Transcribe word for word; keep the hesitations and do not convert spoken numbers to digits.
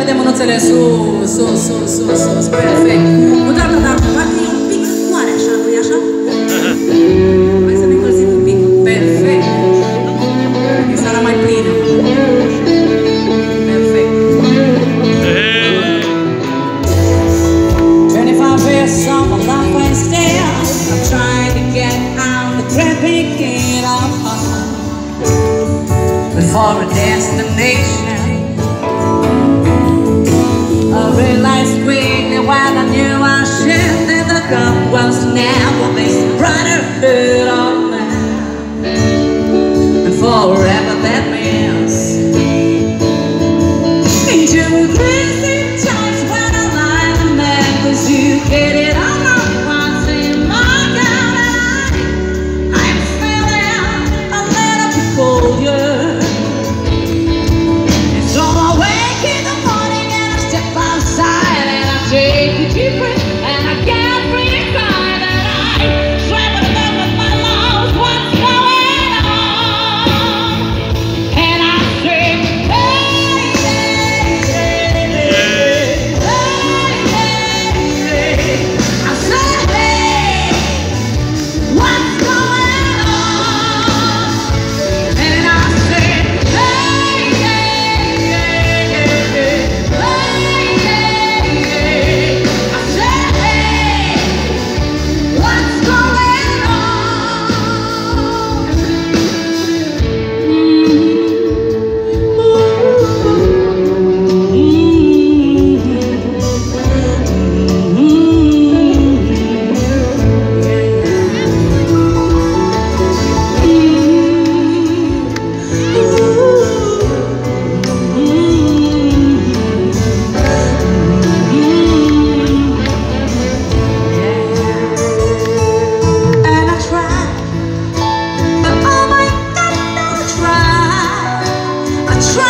vedem mânuțele sus, sus, sus, sus, sus, perfect. Nu doar, dar parcă e un pic moare așa, nu-i așa? Hai să ne încălzim un pic, perfect. E sala mai plină. Perfect. twenty-five years of my life went stale. I'm trying to get out the traffic in our heart before a destination. I realized quickly what I knew I should, that the gun was never be brighter than all man. And forever that means into crazy times when I lie the man, 'cause you get it on my once in my God, and I, I'm feeling a little bit colder. And so I wake in the morning and I step outside and I take a deep breath and I get really crying and I try to look at my lungs, what's going on? And I say, hey, hey, hey, hey, hey, hey. I say, hey, what's going on? And I say, hey, hey, hey, hey, hey, hey. I say, hey, what's going And I try, but oh my God, no, I try. I try